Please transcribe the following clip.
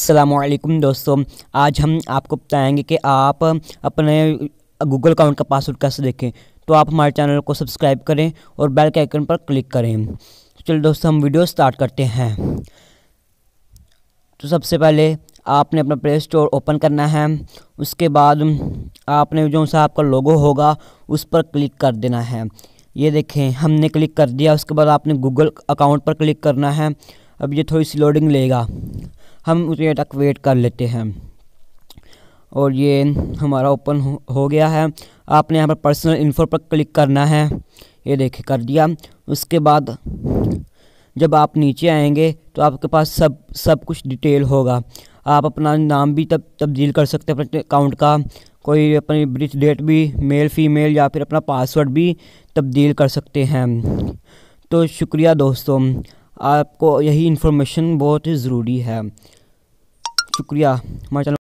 अस्सलामुअलैकुम दोस्तों, आज हम आपको बताएंगे कि आप अपने गूगल अकाउंट का पासवर्ड कैसे देखें। तो आप हमारे चैनल को सब्सक्राइब करें और बेल के आइकन पर क्लिक करें। चलिए दोस्तों, हम वीडियो स्टार्ट करते हैं। तो सबसे पहले आपने अपना प्ले स्टोर ओपन करना है। उसके बाद आपने जो सा आपका लोगो होगा उस पर क्लिक कर देना है। ये देखें, हमने क्लिक कर दिया। उसके बाद आपने गूगल अकाउंट पर क्लिक करना है। अब ये थोड़ी सी लोडिंग लेगा, हम उतने तक वेट कर लेते हैं। और ये हमारा ओपन हो गया है। आपने यहाँ पर पर्सनल इन्फो पर क्लिक करना है। ये देखिए, कर दिया। उसके बाद जब आप नीचे आएंगे तो आपके पास सब कुछ डिटेल होगा। आप अपना नाम भी तब्दील कर सकते हैं अपने अकाउंट का, कोई अपनी बर्थ डेट भी, मेल फीमेल, या फिर अपना पासवर्ड भी तब्दील कर सकते हैं। तो शुक्रिया दोस्तों, आपको यही इन्फॉर्मेशन बहुत ही ज़रूरी है। शुक्रिया हमारे चैनल